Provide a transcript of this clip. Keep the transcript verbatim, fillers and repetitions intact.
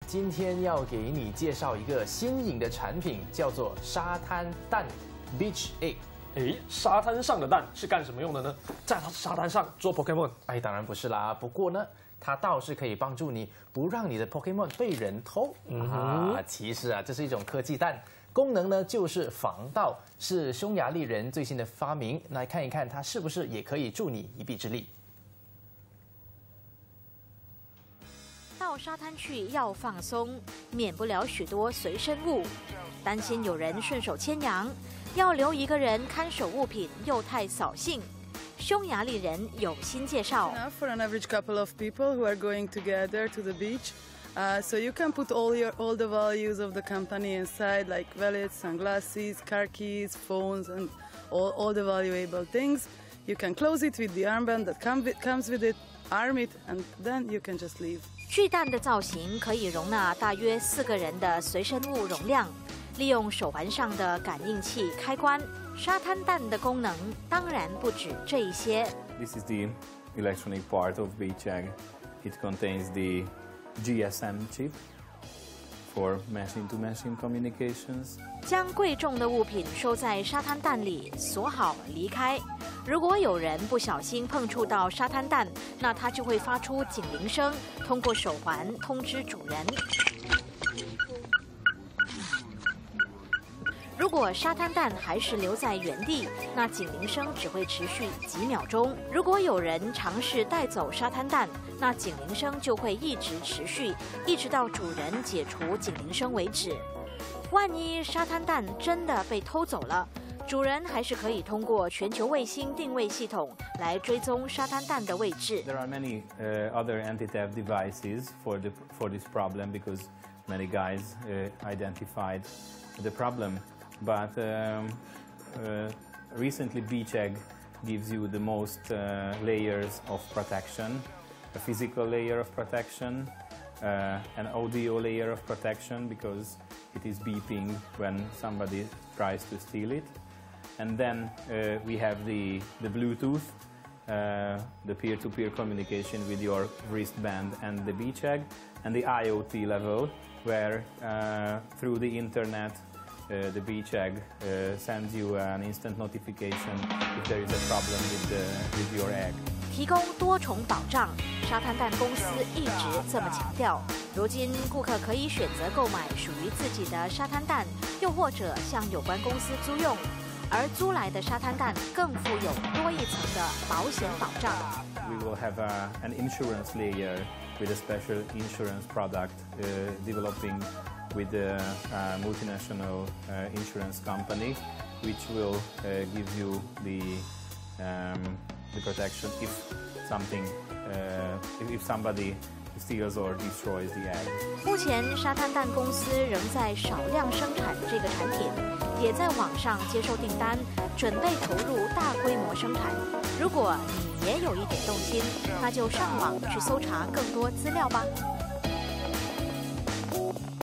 今天要给你介绍一个新颖的产品，叫做沙滩蛋 （Beach Egg）。 诶，沙滩上的蛋是干什么用的呢？在沙滩上做 Pokemon？ 哎，当然不是啦。不过呢，它倒是可以帮助你不让你的 Pokemon 被人偷、嗯、啊。其实啊，这是一种科技蛋，功能呢就是防盗，是匈牙利人最新的发明。来看一看它是不是也可以助你一臂之力。 到沙滩去要放松，免不了许多随身物，担心有人顺手牵羊，要留一个人看守物品又太扫兴。匈牙利人有新介绍。 Enough for an average couple of people who are going together to the beach. Uh, so you can put all your all the values of the company inside, like wallets, sunglasses, car keys, phones, and all, all the valuable things. You can close it with the armband that come with, comes with it, arm it, and then you can just leave. 巨蛋的造型可以容纳大约四个人的随身物容量。利用手环上的感应器开关，沙滩蛋的功能当然不止这一些。 This is the electronic part of Beach Egg. It contains the G S M chip for machine-to-machine communications. 将贵重的物品收在沙滩蛋里，锁好离开。如果有人不小心碰触到沙滩蛋，那它就会发出警铃声，通过手环通知主人。如果沙滩蛋还是留在原地，那警铃声只会持续几秒钟。如果有人尝试带走沙滩蛋，那警铃声就会一直持续，一直到主人解除警铃声为止。万一沙滩蛋真的被偷走了，主人还是可以通过全球卫星定位系统来追踪沙滩蛋的位置。 There are many uh, other anti-theft devices for the for this problem because many guys uh, identified the problem. But um, uh, recently, Beach Egg gives you the most uh, layers of protection: a physical layer of protection, uh, an audio layer of protection because it is beeping when somebody tries to steal it. And then uh, we have the, the Bluetooth, uh, the peer-to-peer communication with your wristband and the Beach Egg, and the I O T level where uh, through the internet uh, the Beach Egg uh, sends you an instant notification if there is a problem with, the, with your egg. 提供多重保障，沙滩蛋公司一直这么强调。如今，顾客可以选择购买属于自己的沙滩蛋，又或者向有关公司租用。而租来的沙滩蛋更附有多一层的保险保障。 We will have a, an insurance layer with a special insurance product uh, developing with a, a multinational uh, insurance company, which will uh, give you the um, the protection if something uh, if, if somebody steals or destroys the egg. 目前，沙滩蛋公司仍在少量生产这个产品，也在网上接受订单，准备投入大规模生产。如果你也有一点动心，那就上网去搜查更多资料吧。